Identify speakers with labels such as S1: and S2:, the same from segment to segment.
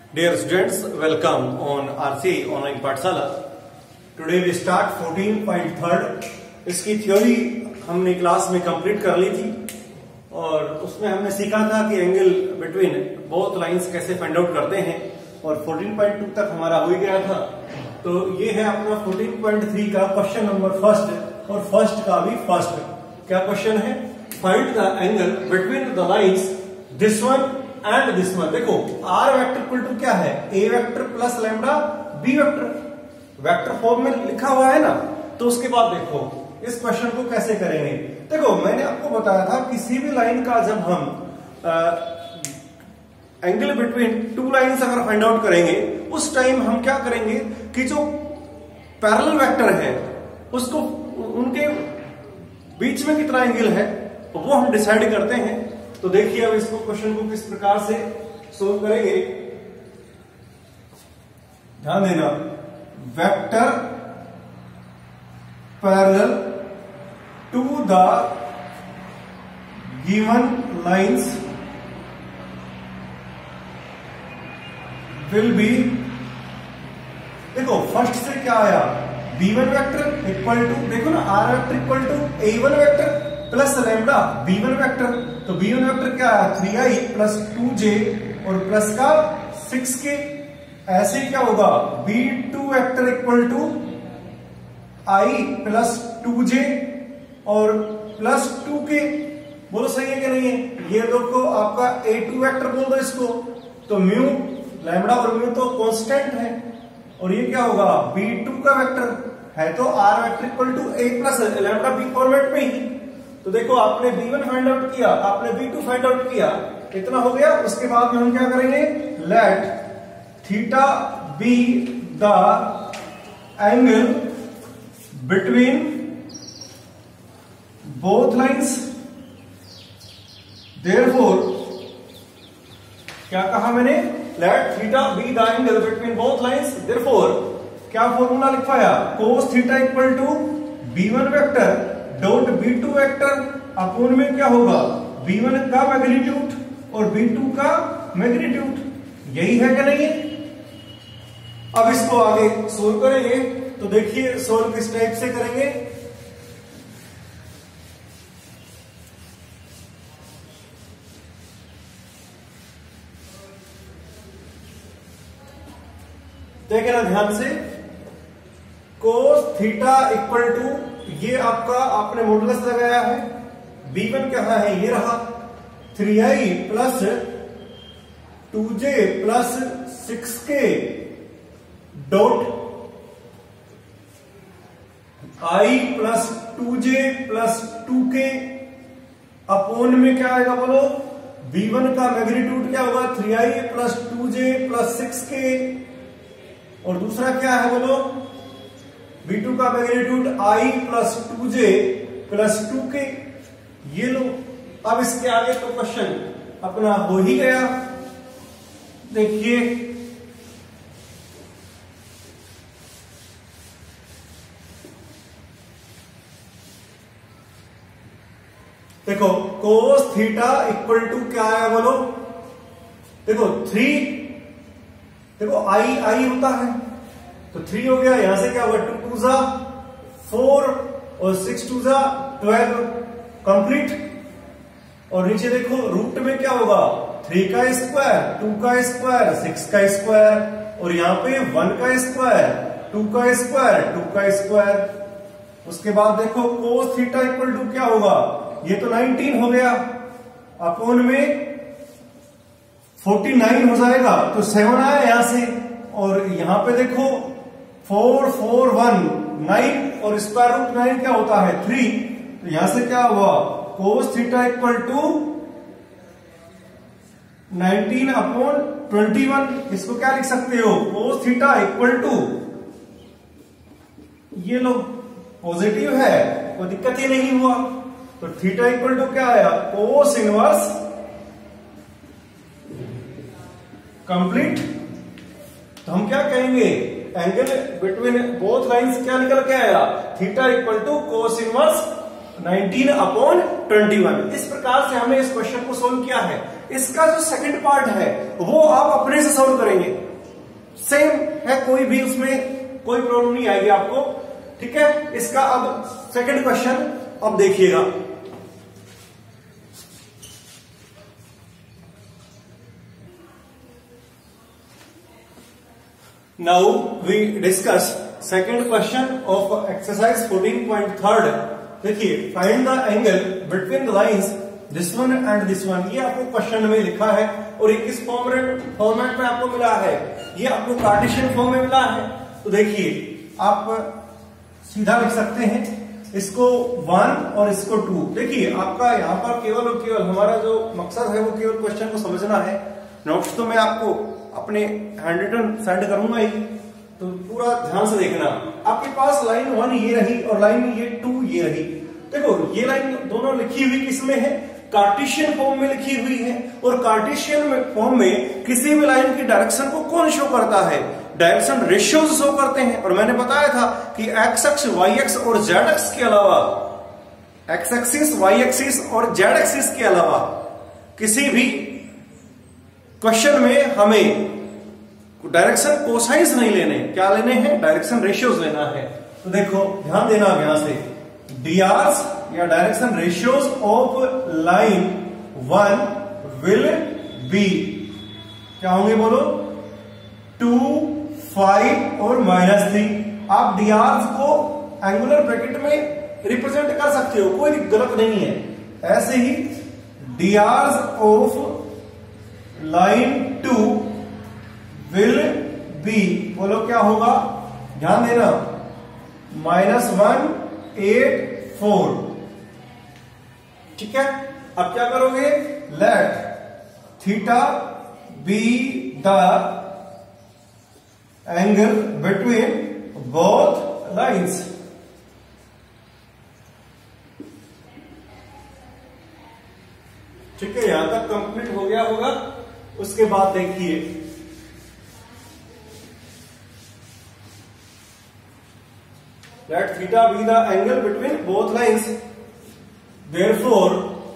S1: Dear students, welcome on RCA Online Pathshala. Today we start 14.3. इसकी theory हमने class में complete कर ली थी और उसमें हमने सीखा था कि एंगल बिटवीन बोथ लाइंस कैसे फाइंड आउट करते हैं और 14.2 तक हमारा हो ही गया था। तो ये है अपना 14.3 का क्वेश्चन नंबर फर्स्ट और फर्स्ट का भी फर्स्ट। क्या क्वेश्चन है? Find the angle between the lines this one and this one. देखो आर वेक्टर इक्वल टू क्या है? A vector plus lambda B vector. Vector form में लिखा हुआ है ना। तो उसके बाद देखो इस क्वेश्चन को कैसे करेंगे। देखो मैंने आपको बताया था किसी भी लाइन का जब हम एंगल बिटवीन टू लाइंस अगर फाइंड आउट करेंगे उस टाइम हम क्या करेंगे कि जो पैरेलल वेक्टर है उसको उनके बीच में कितना एंगल है वो हम डिसाइड करते हैं। तो देखिए अब इसको क्वेश्चन को किस प्रकार से सोल्व करेंगे। ध्यान देना, vector parallel to the given lines will be. देखो फर्स्ट से क्या आया? b1 वेक्टर इक्वल टू, देखो ना r vector equal to a1 vector plus lambda b1 vector. तो b1 वेक्टर क्या आया? 3i प्लस 2j और प्लस का 6k। ऐसे क्या होगा? b2 vector equal to i plus 2j और प्लस 2k। बोलो सही है कि नहीं है? ये देखो आपका a2 वेक्टर बोल दो इसको। तो म्यू लैम्डा और म्यू तो कांस्टेंट है और ये क्या होगा? b2 का वेक्टर है तो r vector equal to a plus lambda b format में ही। तो देखो आपने b1 फाइंड आउट किया, आपने b2 फाइंड आउट किया, इतना हो गया। उसके बाद में हम क्या करेंगे? Let theta be the angle between both lines. Therefore क्या कहा मैंने? Let theta be the angle between both lines. Therefore क्या फॉर्मूला लिखवाया? cos theta equal to b1 vector dot b2 vector upon में क्या होगा? b1 का मैग्नीट्यूड और b2 का मैग्नीट्यूड। यही है कि नहीं? अब इसको आगे सोल्व करेंगे। तो देखिए सोल्व किस टाइप से करेंगे। देखें ना ध्यान से, cos थीटा इक्वल टू, ये आपका आपने मॉडुलस लगाया है, b1 क्या है? ये रहा 3i plus 2j plus 6k dot i plus 2j plus 2k upon में क्या आएगा बोलो? b1 का मैग्नीट्यूड क्या होगा? 3i plus 2j plus 6k और दूसरा क्या है बोलो? b2 का magnitude i plus 2j plus 2k। ये लो। अब इसके आगे तो क्वेश्चन अपना हो ही गया। देखिए देखो cos थीटा इक्वल टू क्या आया बोलो? देखो 3, देखो i होता है तो 3 हो गया। यहां से क्या होगा? 2 2 जा 4 और 6 2 जा 12 कंप्लीट। और नीचे देखो रूट में क्या होगा? 3 का स्क्वायर, 2 का स्क्वायर, 6 का स्क्वायर और यहाँ पे 1 का स्क्वायर, 2 का स्क्वायर, 2 का स्क्वायर। उसके बाद देखो cos थीटा इक्वल टू क्या होगा? ये तो 19 हो गया अपोन में 49 हो जाएगा। तो 7 आया यहां से और यहां पे देखो 4 4 1 9 और स्क्वायर रूट 9 क्या होता है? 3। तो यहां से क्या हुआ? cos theta equal to 19 upon 21। इसको क्या लिख सकते हो? cos थीटा इक्वल टू, ये लो पॉजिटिव है, कोई दिक्कत ही नहीं हुआ। तो थीटा इक्वल टू क्या आया? cos inverse complete. तो हम क्या कहेंगे? एंगल बिटवीन बोथ लाइंस क्या निकल के आया? Theta equal to cos inverse 19 upon 21। इस प्रकार से हमने इस क्वेश्चन को सोल्व किया है। इसका जो सेकंड पार्ट है वो आप अपने से सॉल्व करेंगे, सेम है, कोई भी उसमें कोई प्रॉब्लम नहीं आएगी आपको, ठीक है। इसका अब सेकंड क्वेश्चन अब देखिएगा। Now we discuss second question of exercise 14.3। देखिए, find the angle between the lines this one and this one। ये आपको क्वेश्चन में लिखा है और ये किस फॉर्मेट में आपको मिला है, ये आपको कार्टेशियन फॉर्म में मिला है। तो देखिए, आप सीधा लिख सकते हैं इसको 1 और इसको 2। देखिए, आपका यहाँ पर केवल और केवल हमारा जो मकसद है वो केवल क्वेश्चन को समझना है। नोट्स तो मैं आपको अपने हैंड रिटन सेंड करूंगा ही, तो पूरा ध्यान से देखना। आपके पास लाइन 1 ये रही और लाइन ये 2 ये रही। देखो, ये लाइन दोनों लिखी हुई किसमें है, कार्टेशियन फॉर्म में लिखी हुई है। और कार्टेशियन फॉर्म में किसी भी लाइन की डायरेक्शन को कौन शो करता है, डायरेक्शन रेशियोज शो करते हैं। और मैंने बताया था कि एक्स एक्स, वाई एक्स और जेड एक्स के अलावा, एक्स एक्सिस, वाई एक्सिस और जेड एक्सिस के अलावा किसी भी क्वेश्चन में हमें डायरेक्शन कोसाइंस नहीं लेने, क्या लेने हैं, डायरेक्शन रेशियोज लेना है। तो देखो, ध्यान देना यहां से, डीआरस या direction ratios of line 1 will be क्या होंगे, बोलो, 2, 5 और -3। आप डीआरस को एंगुलर ब्रैकेट में रिप्रेजेंट कर सकते हो, कोई गलत नहीं है। ऐसे ही DRs of line 2 will be, बोलो क्या होगा, ध्यान देना, -1, 8, 4। ठीक है। अब क्या करोगे, let theta be the angle between both lines. ठीक है, यहां तक कंप्लीट हो गया होगा। उसके बाद देखिए, let theta be the angle between both lines, therefore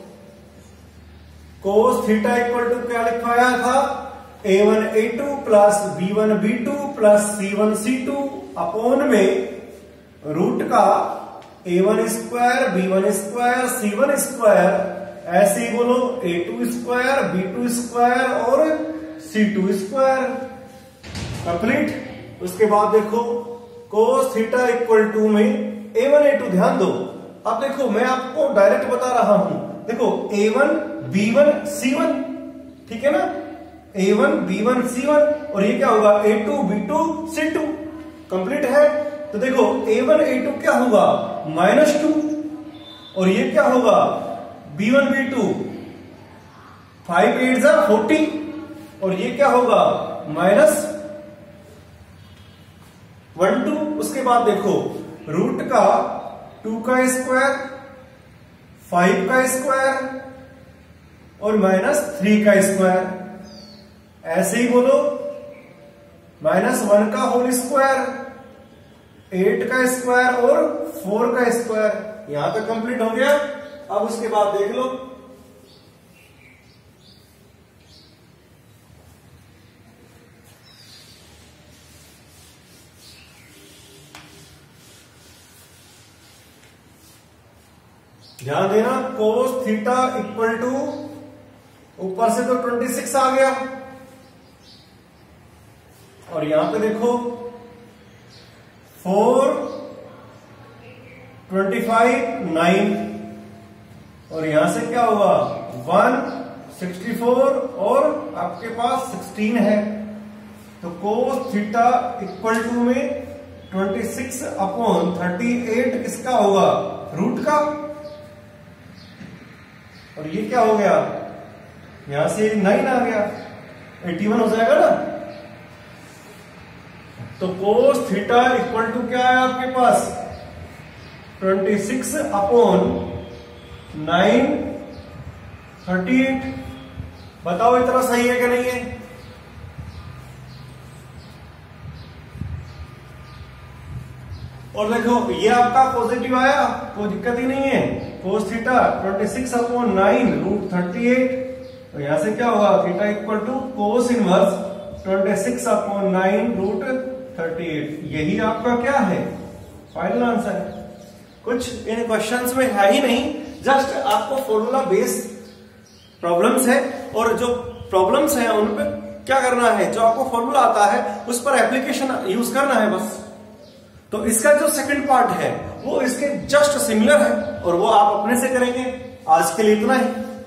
S1: cos theta equal to क्या लिखवाया था, a1 a2 plus b1 b2 plus c1 c2 upon में रूट का a1 square b1 square c1 square, ऐसे ही बोलो a2 स्क्वायर b2 स्क्वायर और c2 square. Complete. उसके बाद देखो, cos थीटा इक्वल टू में a1 a2, ध्यान दो। अब देखो, मैं आपको डायरेक्ट बता रहा हूं, देखो a1 b1 c1, ठीक है ना, a1 b1 c1 और ये क्या होगा, a2 b2 c2। कंप्लीट है। तो देखो, a1 a2 क्या होगा, -2 और ये क्या होगा, b1 b2, 5 8 40 और ये क्या होगा, -1 2। उसके बाद देखो, रूट का 2 का स्क्वायर, 5 का स्क्वायर और -3 का स्क्वायर, ऐसे ही बोलो, -1 का होल स्क्वायर, 8 का स्क्वायर और 4 का स्क्वायर। यहां तक कंप्लीट हो गया। अब उसके बाद देख लो, ध्यान देना, cos थीटा इक्वल टू, ऊपर से तो 26 आ गया और यहां पे देखो 4, 25, 9 और यहां से क्या होगा, 1, 64 और आपके पास 16 है। तो cos थीटा इक्वल टू में 26 अपॉन 38 किसका होगा, रूट का। और ये क्या हो गया, यहां से 9 आ गया, 81 हो जाएगा ना। तो cos थीटा इक्वल टू क्या है आपके पास, 26 अपॉन 9, 38। बताओ इतना सही है कि नहीं है। और देखो, ये आपका पॉजिटिव आया, कोई दिक्कत ही नहीं है। cos थीटा 26 अपॉन 9 रूट 38 तो यहां से क्या होगा, theta equal to cos inverse 26/9 √38। यही आपका क्या है, फाइनल आंसर है। कुछ इन क्वेश्चंस में है ही नहीं, जस्ट आपको फॉर्मूला बेस्ड प्रॉब्लम्स है, और जो प्रॉब्लम्स हैं उन पे क्या करना है, जो आपको फॉर्मूला आता है उस पर एप्लीकेशन यूज करना है बस। तो इसका जो सेकंड पार्ट है वो इसके जस्ट सिमिलर है, और वो आप अपने से करेंगे। आज के लिए इतना ही।